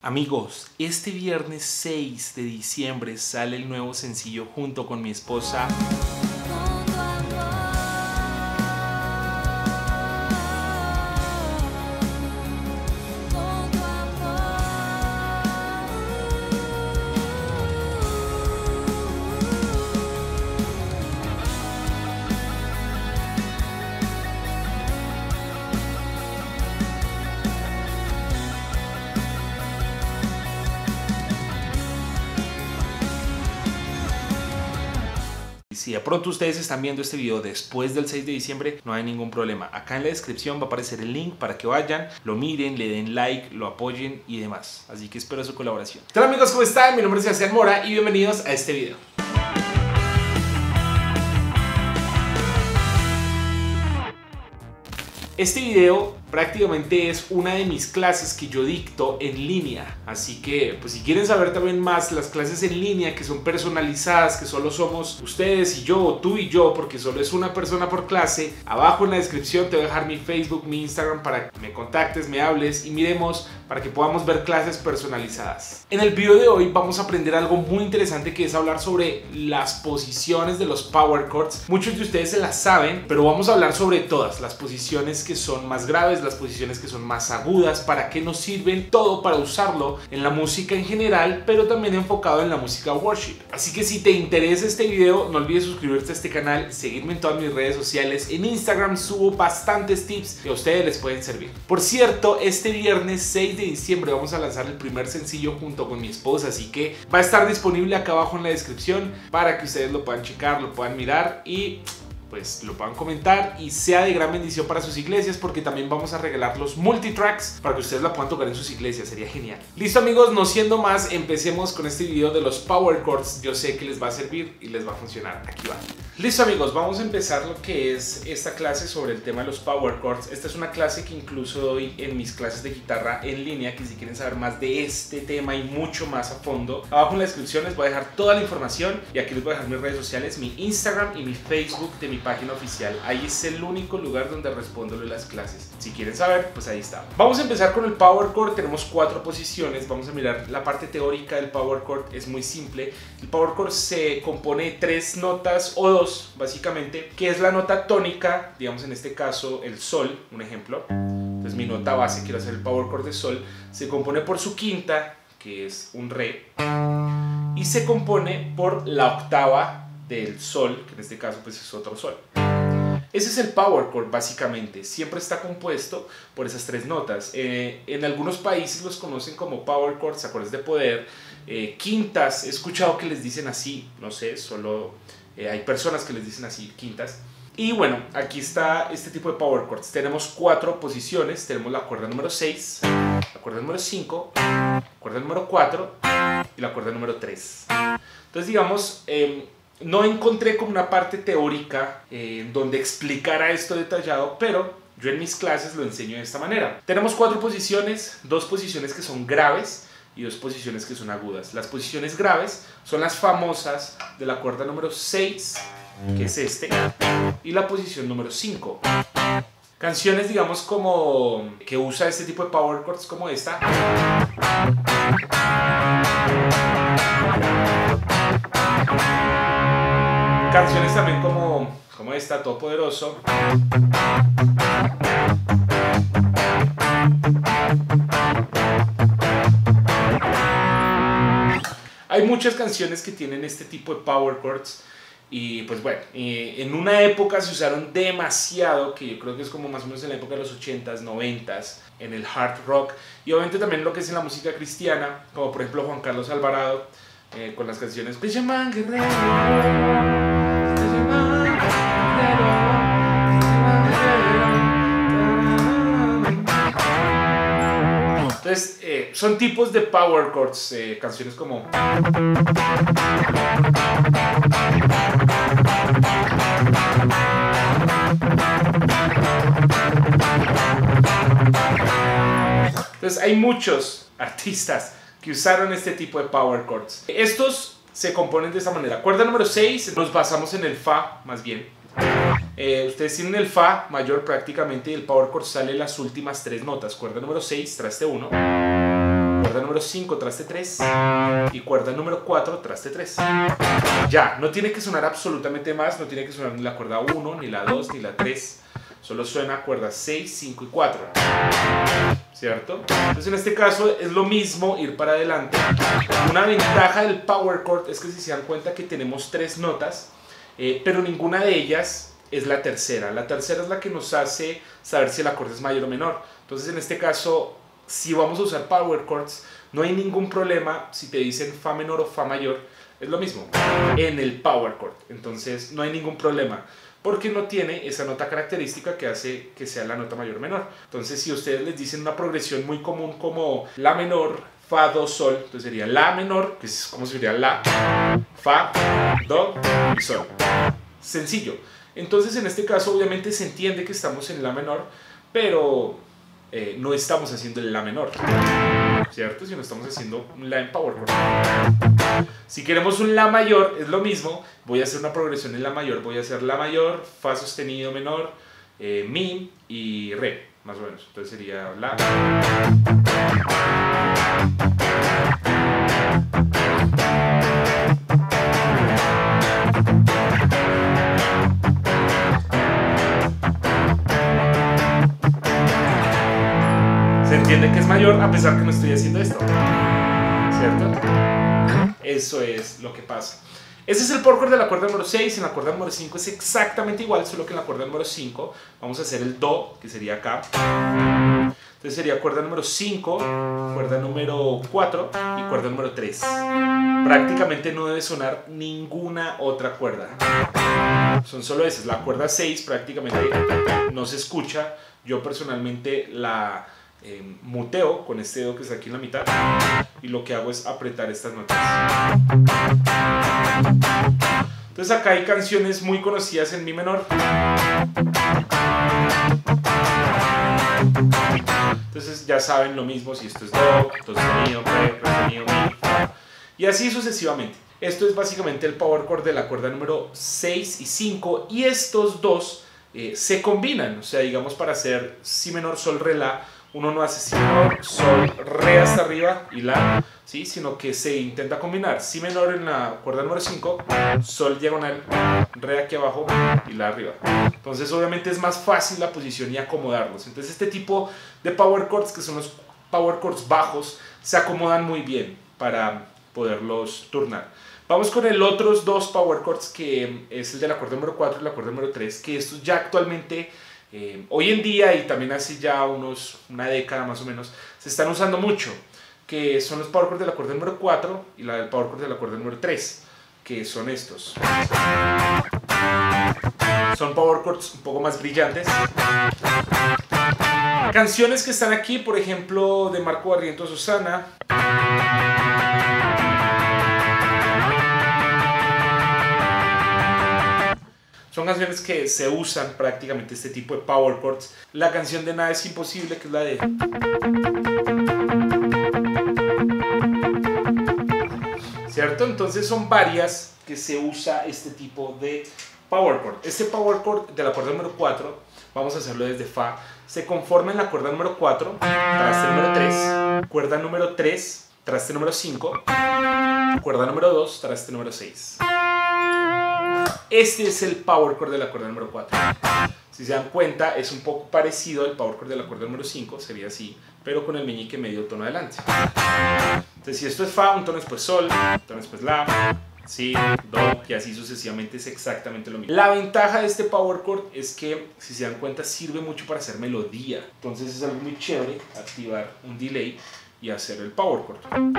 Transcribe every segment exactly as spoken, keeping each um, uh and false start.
Amigos, este viernes seis de diciembre sale el nuevo sencillo junto con mi esposa. Si de pronto ustedes están viendo este video después del seis de diciembre, no hay ningún problema. Acá en la descripción va a aparecer el link para que vayan, lo miren, le den like, lo apoyen y demás. Así que espero su colaboración. Hola amigos, ¿cómo están? Mi nombre es Sebastián Mora y bienvenidos a este video. Este video prácticamente es una de mis clases que yo dicto en línea, así que pues si quieren saber también más las clases en línea que son personalizadas, que solo somos ustedes y yo, o tú y yo, porque solo es una persona por clase, abajo en la descripción te voy a dejar mi Facebook, mi Instagram para que me contactes, me hables y miremos para que podamos ver clases personalizadas. En el video de hoy vamos a aprender algo muy interesante, que es hablar sobre las posiciones de los power chords. Muchos de ustedes se las saben, pero vamos a hablar sobre todas las posiciones que son más graves, las posiciones que son más agudas, para qué nos sirven, todo para usarlo en la música en general, pero también enfocado en la música worship. Así que si te interesa este video, no olvides suscribirte a este canal, seguirme en todas mis redes sociales. En Instagram subo bastantes tips que a ustedes les pueden servir. Por cierto, este viernes seis de diciembre vamos a lanzar el primer sencillo junto con mi esposa, así que va a estar disponible acá abajo en la descripción para que ustedes lo puedan checar, lo puedan mirar y pues lo puedan comentar y sea de gran bendición para sus iglesias, porque también vamos a regalar los multitracks para que ustedes la puedan tocar en sus iglesias. Sería genial. Listo amigos, no siendo más, empecemos con este video de los power chords. Yo sé que les va a servir y les va a funcionar. Aquí va. Listo amigos, vamos a empezar lo que es esta clase sobre el tema de los power chords. Esta es una clase que incluso doy en mis clases de guitarra en línea, que si quieren saber más de este tema y mucho más a fondo, abajo en la descripción les voy a dejar toda la información y aquí les voy a dejar mis redes sociales, mi Instagram y mi Facebook de mi página oficial. Ahí es el único lugar donde respondo las clases. Si quieren saber, pues ahí está. Vamos a empezar con el power chord. Tenemos cuatro posiciones. Vamos a mirar la parte teórica del power chord. Es muy simple. El power chord se compone de tres notas o dos, básicamente, que es la nota tónica, digamos en este caso el sol, un ejemplo. Entonces mi nota base, quiero hacer el power chord de sol, se compone por su quinta, que es un re, y se compone por la octava del sol, que en este caso pues es otro sol. Ese es el power chord básicamente, siempre está compuesto por esas tres notas. Eh, en algunos países los conocen como power chords, acordes de poder, eh, quintas, he escuchado que les dicen así, no sé, solo eh, hay personas que les dicen así, quintas. Y bueno, aquí está este tipo de power chords. Tenemos cuatro posiciones, tenemos la cuerda número seis, la cuerda número cinco, la cuerda número cuatro y la cuerda número tres. Entonces digamos, eh, no encontré como una parte teórica eh, donde explicara esto detallado, pero yo en mis clases lo enseño de esta manera. Tenemos cuatro posiciones, dos posiciones que son graves y dos posiciones que son agudas. Las posiciones graves son las famosas de la cuerda número seis, que es este, y la posición número cinco. Canciones, digamos, como que usa este tipo de power chords como esta. Canciones también como, como esta, Todopoderoso. Hay muchas canciones que tienen este tipo de power chords. Y pues bueno, eh, en una época se usaron demasiado, que yo creo que es como más o menos en la época de los ochentas, noventas, en el hard rock. Y obviamente también lo que es en la música cristiana, como por ejemplo Juan Carlos Alvarado, eh, con las canciones Fisherman Guerrero, Fisherman Guerrero. Entonces, eh, son tipos de power chords, eh, canciones como... Entonces, hay muchos artistas que usaron este tipo de power chords. Estos se componen de esta manera. Cuerda número seis, nos basamos en el fa, más bien. Eh, ustedes tienen el fa mayor prácticamente y el power chord sale las últimas tres notas. Cuerda número seis, traste uno. Cuerda cuerda número cinco, traste tres, y cuerda número cuatro, traste tres. Ya, no tiene que sonar absolutamente más, no tiene que sonar ni la cuerda uno, ni la dos, ni la tres. Solo suena cuerdas seis, cinco y cuatro, ¿cierto? Entonces en este caso es lo mismo ir para adelante. Una ventaja del power chord es que si se dan cuenta que tenemos tres notas, eh, pero ninguna de ellas es la tercera. La tercera es la que nos hace saber si el acorde es mayor o menor. Entonces en este caso, si vamos a usar power chords, no hay ningún problema si te dicen fa menor o fa mayor. Es lo mismo en el power chord. Entonces no hay ningún problema, porque no tiene esa nota característica que hace que sea la nota mayor o menor. Entonces si ustedes les dicen una progresión muy común como la menor, fa, do, sol, entonces sería la menor, que es como sería la, fa, do y sol. Sencillo. Entonces en este caso obviamente se entiende que estamos en la menor, pero eh, no estamos haciendo el la menor, ¿cierto? Sino estamos haciendo un la en power chord. Si queremos un la mayor, es lo mismo. Voy a hacer una progresión en la mayor. Voy a hacer la mayor, fa sostenido menor, eh, mi y re, más o menos. Entonces sería la. Se entiende que es mayor a pesar que no estoy haciendo esto, ¿cierto? Eso es lo que pasa. Ese es el power chord de la cuerda número seis. En la cuerda número cinco es exactamente igual, solo que en la cuerda número cinco vamos a hacer el do, que sería acá. Entonces sería cuerda número cinco, cuerda número cuatro y cuerda número tres. Prácticamente no debe sonar ninguna otra cuerda. Son solo esas. La cuerda seis prácticamente no se escucha. Yo personalmente la eh, muteo con este dedo que está aquí en la mitad, y lo que hago es apretar estas notas. Entonces acá hay canciones muy conocidas en mi menor. Entonces ya saben lo mismo si esto es do, do sostenido, re, re sostenido, mi, fa, y así sucesivamente. Esto es básicamente el power chord de la cuerda número seis y cinco, y estos dos eh, se combinan. O sea, digamos, para hacer si menor, sol, re, la, uno no hace si menor, sol, re hasta arriba y la, ¿sí? Sino que se intenta combinar si menor en la cuerda número cinco, sol diagonal, re aquí abajo y la arriba. Entonces obviamente es más fácil la posición y acomodarlos. Entonces este tipo de power chords, que son los power chords bajos, se acomodan muy bien para poderlos turnar. Vamos con el otros dos power chords, que es el de la cuerda número cuatro y la cuerda número tres, que estos ya actualmente, eh, hoy en día y también hace ya unos, una década más o menos, se están usando mucho, que son los power chords de la cuerda número cuatro y la del power chord de la cuerda número tres, que son estos. Son power chords un poco más brillantes. Canciones que están aquí, por ejemplo, de Marco Barrientos, Susana. Son canciones que se usan prácticamente este tipo de power chords. La canción de Nada es Imposible, que es la de... ¿Cierto? Entonces son varias que se usa este tipo de power chord. Este power chord de la cuerda número cuatro, vamos a hacerlo desde fa, se conforma en la cuerda número cuatro, traste número tres, cuerda número tres, traste número cinco, cuerda número dos, traste número seis. Este es el power chord de la cuerda número cuatro. Si se dan cuenta, es un poco parecido al power chord de la cuerda número cinco, sería así, pero con el meñique medio tono adelante. Entonces, si esto es fa, un tono después sol, un tono después la, si, do, y así sucesivamente, es exactamente lo mismo. La ventaja de este power chord es que, si se dan cuenta, sirve mucho para hacer melodía. Entonces es algo muy chévere activar un delay y hacer el power chord.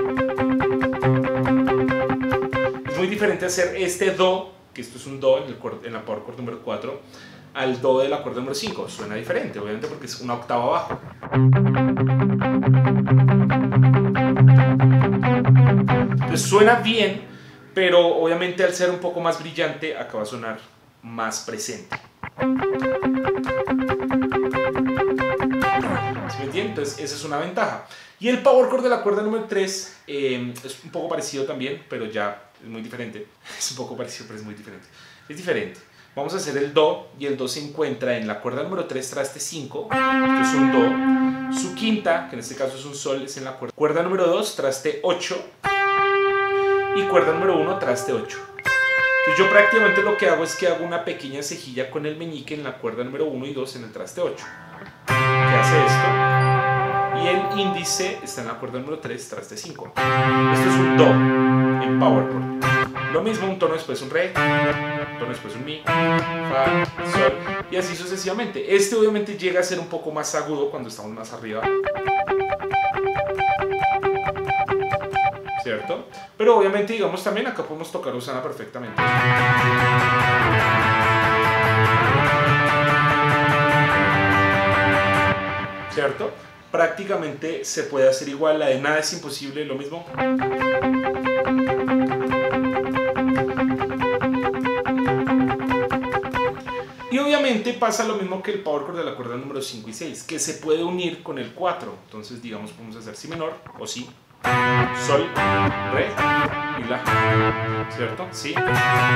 Es muy diferente hacer este do, que esto es un do en, el, en la power chord número cuatro, al do de la cuerda número cinco. Suena diferente, obviamente, porque es una octava abajo. Entonces suena bien, pero obviamente al ser un poco más brillante, acaba a sonar más presente. ¿Sí me entienden? Entonces esa es una ventaja. Y el power chord de la cuerda número tres eh, es un poco parecido también, pero ya es muy diferente. Es un poco parecido, pero es muy diferente. Es diferente. Vamos a hacer el Do, y el Do se encuentra en la cuerda número tres, traste cinco. Esto es un Do. Su quinta, que en este caso es un Sol, es en la cuerda, cuerda número dos, traste ocho. Y cuerda número uno, traste ocho. Entonces yo prácticamente lo que hago es que hago una pequeña cejilla con el meñique en la cuerda número uno y dos en el traste ocho. ¿Qué hace esto? Y el índice está en la cuerda número tres, traste cinco. Esto es un Do en power chord. Lo mismo, un tono después un Re, un tono después un Mi, Fa, Sol, y así sucesivamente. Este obviamente llega a ser un poco más agudo cuando estamos más arriba, ¿cierto? Pero obviamente, digamos, también acá podemos tocar Osana perfectamente. ¿Cierto? Prácticamente se puede hacer igual, la de Nada es Imposible, lo mismo. Y obviamente pasa lo mismo que el power chord de la cuerda número cinco y seis, que se puede unir con el cuatro. Entonces, digamos, podemos hacer Si menor o Si, Sol, Re y La, ¿cierto? Si, Sol,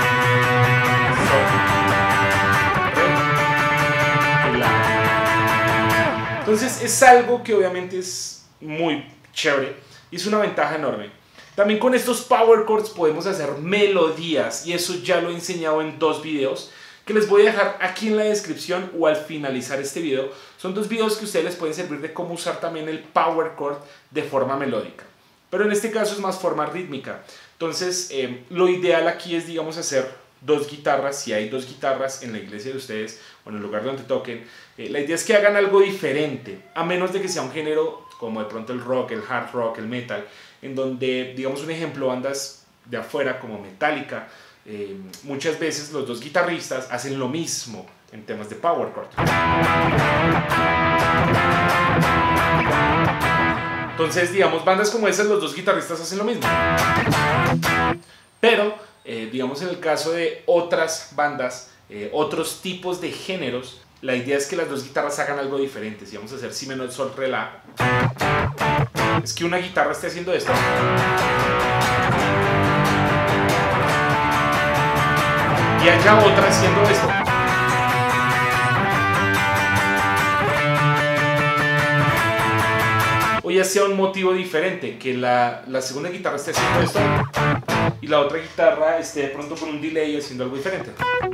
Re y La. Entonces es algo que obviamente es muy chévere y es una ventaja enorme. También con estos power chords podemos hacer melodías, y eso ya lo he enseñado en dos videos que les voy a dejar aquí en la descripción o al finalizar este video. Son dos videos que a ustedes les pueden servir de cómo usar también el power chord de forma melódica, pero en este caso es más forma rítmica. Entonces eh, lo ideal aquí es, digamos, hacer dos guitarras. Si hay dos guitarras en la iglesia de ustedes o en el lugar donde toquen, eh, la idea es que hagan algo diferente, a menos de que sea un género como de pronto el rock, el hard rock, el metal, en donde, digamos, un ejemplo, bandas de afuera como Metallica, eh, muchas veces los dos guitarristas hacen lo mismo en temas de power chord. Entonces, digamos, bandas como esas, los dos guitarristas hacen lo mismo. Pero, eh, digamos, en el caso de otras bandas, eh, otros tipos de géneros, la idea es que las dos guitarras hagan algo diferente. Si vamos a hacer Si menor, Sol, Re, La, es que una guitarra esté haciendo esto y haya otra haciendo esto. O ya sea un motivo diferente, que la, la segunda guitarra esté haciendo esto y la otra guitarra esté de pronto con un delay haciendo algo diferente.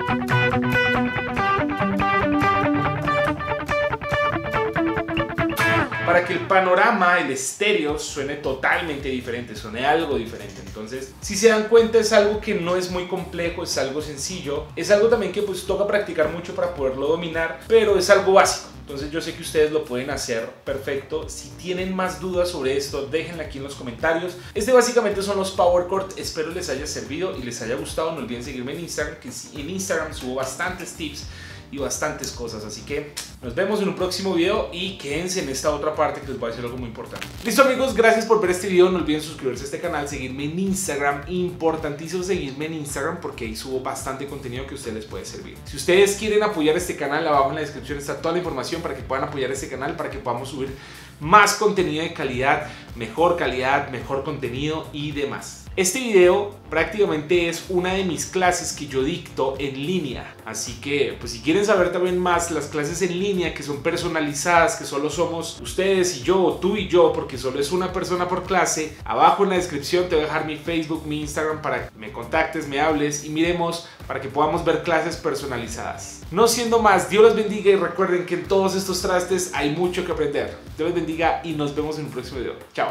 Para que el panorama, el estéreo, suene totalmente diferente, suene algo diferente. Entonces, si se dan cuenta, es algo que no es muy complejo, es algo sencillo, es algo también que pues toca practicar mucho para poderlo dominar, pero es algo básico. Entonces yo sé que ustedes lo pueden hacer perfecto. Si tienen más dudas sobre esto, déjenla aquí en los comentarios. Este básicamente son los power chords. Espero les haya servido y les haya gustado. No olviden seguirme en Instagram, que en Instagram subo bastantes tips y bastantes cosas, así que nos vemos en un próximo video y quédense en esta otra parte que les voy a decir algo muy importante. Listo, amigos, gracias por ver este video. No olviden suscribirse a este canal, seguirme en Instagram, importantísimo seguirme en Instagram porque ahí subo bastante contenido que a ustedes les puede servir. Si ustedes quieren apoyar este canal, abajo en la descripción está toda la información para que puedan apoyar este canal, para que podamos subir más contenido de calidad, mejor calidad, mejor contenido y demás. Este video prácticamente es una de mis clases que yo dicto en línea, así que pues si quieren saber también más las clases en línea que son personalizadas, que solo somos ustedes y yo, tú y yo, porque solo es una persona por clase, abajo en la descripción te voy a dejar mi Facebook, mi Instagram para que me contactes, me hables y miremos para que podamos ver clases personalizadas. No siendo más, Dios los bendiga y recuerden que en todos estos trastes hay mucho que aprender. Dios los bendiga y nos vemos en un próximo video. Chao.